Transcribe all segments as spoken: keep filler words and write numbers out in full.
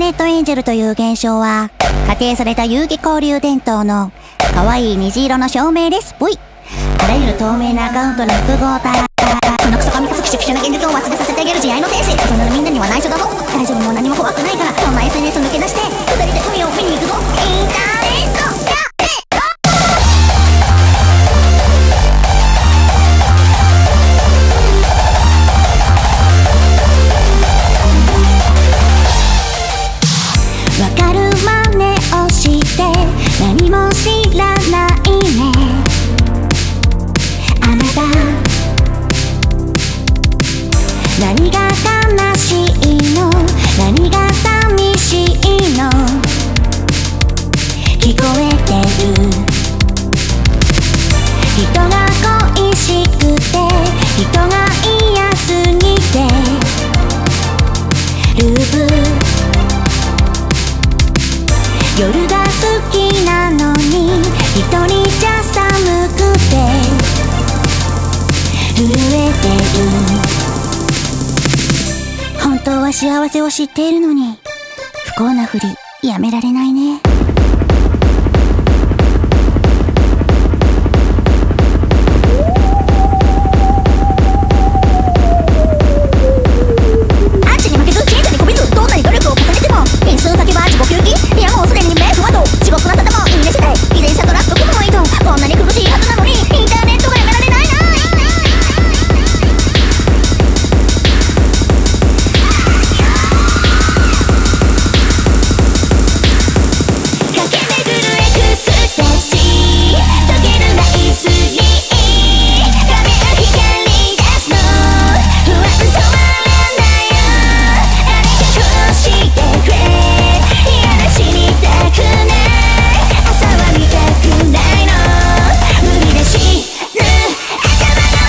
ネットエンジェルという現象は、仮定された遊戯交流伝統の可愛い虹色の照明です。ぽい。あらゆる透明なアカウントの複合体。このクソ神かすくしゅくしゅな現実を忘れさせてあげる慈愛の天使。大人のみんなには内緒だぞ。大丈夫、もう何も怖くないから。そんな エスエヌエス 抜け出して、二人で海を見に行くぞ。インターネット何も知らないねあなた何が悲しいの何が寂しいの聞こえてる人が恋しくて人が嫌すぎてループ夜が好きなのに一人じゃ寒くて震えてる本当は幸せを知っているのに不幸なふりやめられないねアンチに負けず小さにこびずどんなに努力を重ねても一寸先は自己休憩いやもうすでにメイクはど地獄の沙汰もいいね次第偽善者トラップ組むのいいとこんなに苦しいはずなのにインターネットがやめられないな駆け巡るエクスタシー溶けるナイスに画面光出すの不安止まらないよあれがこうしてくれ嫌な死にたくない朝は見たくないの無理だしぬ頭が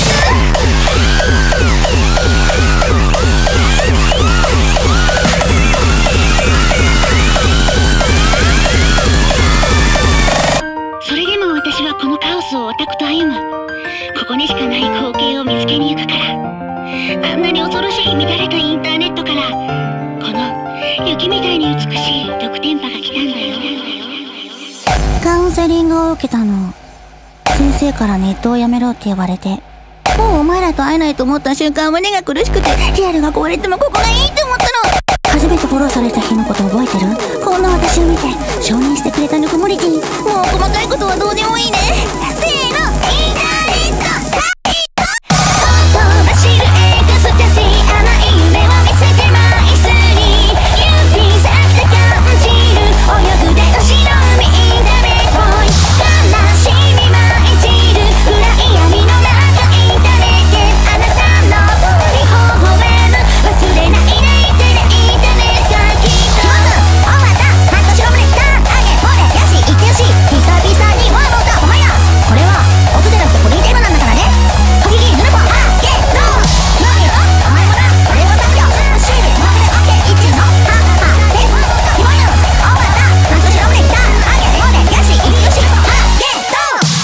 それでも私はこのカオスをオタクと歩むここにしかない光景を見つけに行くからあんなに恐ろしい乱れたインターネットからこの雪みたいに美しい極電波が来たんだよカウンセリングを受けたの先生からネットをやめろって言われてもうお前らと会えないと思った瞬間胸が苦しくてリアルが壊れてもここがいいって思ったの初めてフォローされた日のこと覚えてるこんな私を見て承認してくれたぬくもりティもう細かいことはどうでもいいねせーのインターネット最高ほとばしるエクスタシー甘い夢を見せてマイスに指先で感じる泳ぐで星の海インターネットボーイ悲しみ舞い散る暗い闇の中インターネットあなたの声に微笑む忘れないでいてねインターネットがきっと終わった半年後胸きたあげほれやし言ってよし久々には乗ったお前やこれは音じゃなくてポニーテールなんだからねコギギヌルポあゲット何よお前もなこれを食べよシールマグでオッケー一中のハッハッですキモいの終わった半年後胸きたあげほれやし言ってよしあゲット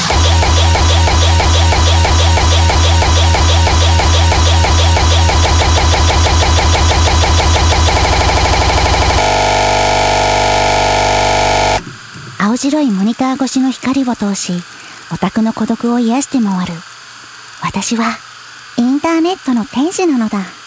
青白いモニター越しの光を通しオタクの孤独を癒して回る私はインターネットの天使なのだ。